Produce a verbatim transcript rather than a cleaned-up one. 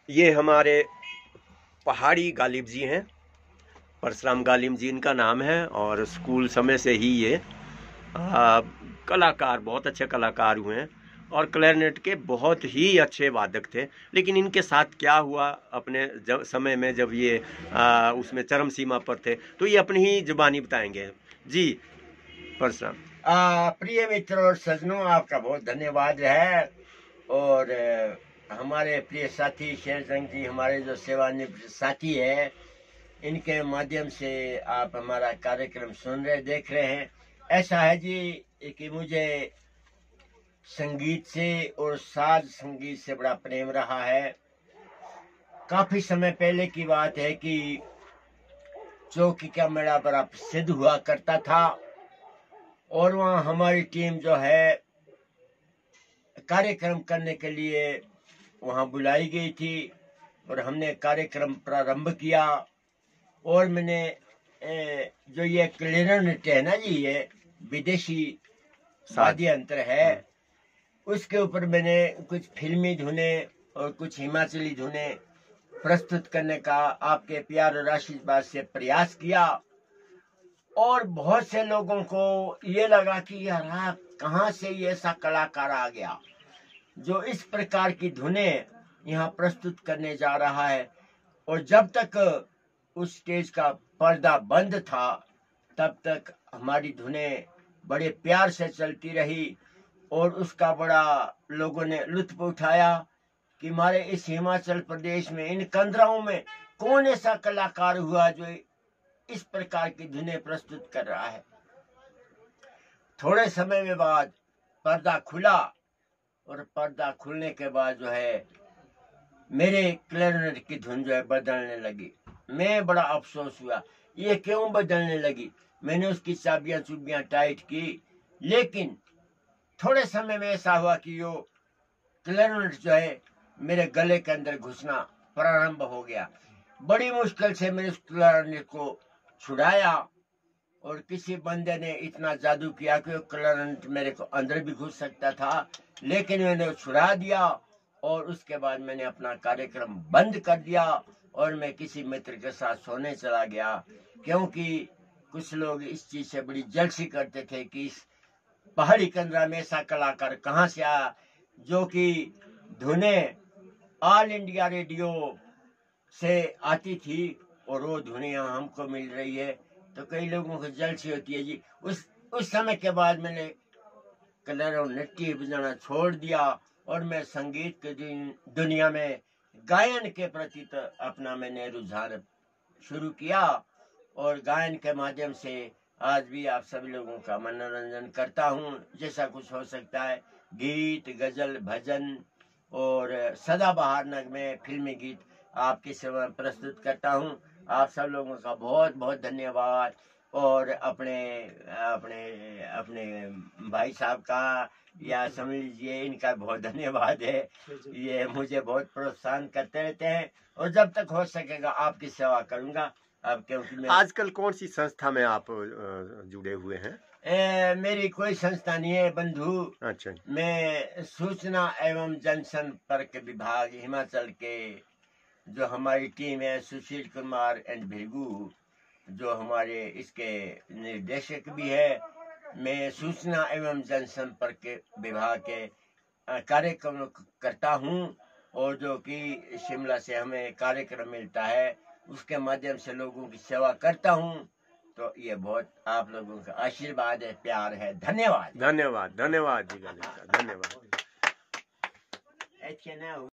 ये हमारे पहाड़ी गालिब जी हैं, परशुराम गालिब जी इनका नाम है। और स्कूल समय से ही ये आ, कलाकार, बहुत अच्छे कलाकार हुए हैं और क्लैरिनेट के बहुत ही अच्छे वादक थे। लेकिन इनके साथ क्या हुआ अपने जब समय में, जब ये आ, उसमें चरम सीमा पर थे, तो ये अपनी ही जुबानी बताएंगे। जी परशुराम। प्रिय मित्रों और सज्जनों, आपका बहुत धन्यवाद है। और आ, हमारे प्रिय साथी शेर जंग जी, हमारे जो सेवानिवृत्त साथी है, इनके माध्यम से आप हमारा कार्यक्रम सुन रहे, देख रहे हैं। ऐसा है जी कि मुझे संगीत से और साज संगीत से बड़ा प्रेम रहा है। काफी समय पहले की बात है कि चौकी का मेला बड़ा प्रसिद्ध हुआ करता था और वहाँ हमारी टीम जो है कार्यक्रम करने के लिए वहाँ बुलाई गई थी और हमने कार्यक्रम प्रारंभ किया। और मैंने जो ये क्लैरिनेट है ना जी, ये विदेशी वाद्य यंत्र है, उसके ऊपर मैंने कुछ फिल्मी धुने और कुछ हिमाचली धुने प्रस्तुत करने का आपके प्यार और आशीर्वाद से प्रयास किया। और बहुत से लोगों को ये लगा कि यार कहाँ से ये ऐसा कलाकार आ गया जो इस प्रकार की धुनें यहाँ प्रस्तुत करने जा रहा है। और जब तक उस स्टेज का पर्दा बंद था तब तक हमारी धुनें बड़े प्यार से चलती रही और उसका बड़ा लोगों ने लुत्फ उठाया कि हमारे इस हिमाचल प्रदेश में इन कंदराओं में कौन ऐसा कलाकार हुआ जो इस प्रकार की धुनें प्रस्तुत कर रहा है। थोड़े समय में बाद पर्दा खुला और पर्दा खुलने के बाद जो है मेरे क्लैरिनेट की धुन जो है बदलने लगी। मैं बड़ा अफसोस हुआ, ये क्यों बदलने लगी। मैंने उसकी चाबियां चुबियां टाइट की, लेकिन थोड़े समय में ऐसा हुआ कि वो क्लैरिनेट जो है मेरे गले के अंदर घुसना प्रारंभ हो गया। बड़ी मुश्किल से मैंने उस क्लैरिनेट को छुड़ाया और किसी बंदे ने इतना जादू किया कि वो क्लैरिनेट मेरे को अंदर भी घुस सकता था, लेकिन मैंने छुड़ा दिया। और उसके बाद मैंने अपना कार्यक्रम बंद कर दिया और मैं किसी मित्र के साथ सोने चला गया, क्योंकि कुछ लोग इस चीज से बड़ी जलसी करते थे कि इस पहाड़ी कंदरा में ऐसा कलाकार कहाँ से आया जो कि धुनें ऑल इंडिया रेडियो से आती थी और वो धुनें हमको मिल रही है। तो कई लोगों को जलसी होती है जी। उस उस समय के बाद मैंने क्लैरिनेट बजाना छोड़ दिया और मैं संगीत की दुनिया में गायन के प्रति तो अपना मैंने रुझान शुरू किया और गायन के माध्यम से आज भी आप सभी लोगों का मनोरंजन करता हूँ जैसा कुछ हो सकता है। गीत, गजल, भजन और सदाबहार नगमे, फिल्मी गीत आपकी सेवा में प्रस्तुत करता हूँ। आप सब लोगों का बहुत बहुत धन्यवाद। और अपने अपने अपने भाई साहब का या समझ लीजिए इनका बहुत धन्यवाद है। ये मुझे बहुत प्रोत्साहन करते रहते हैं और जब तक हो सकेगा आपकी सेवा करूंगा। अब क्योंकि आजकल कौन सी संस्था में आप जुड़े हुए हैं? ए, मेरी कोई संस्था नहीं है बंधु। अच्छा। मैं सूचना एवं जनसंपर्क विभाग हिमाचल के जो हमारी टीम है, सुशील कुमार एंड भिरगू जो हमारे इसके निर्देशक भी है, मैं सूचना एवं जनसंपर्क विभाग के कार्यक्रम करता हूं। और जो कि शिमला से हमें कार्यक्रम मिलता है उसके माध्यम से लोगों की सेवा करता हूं। तो ये बहुत आप लोगों का आशीर्वाद है, प्यार है। धन्यवाद धन्यवाद धन्यवाद जी, धन्यवाद।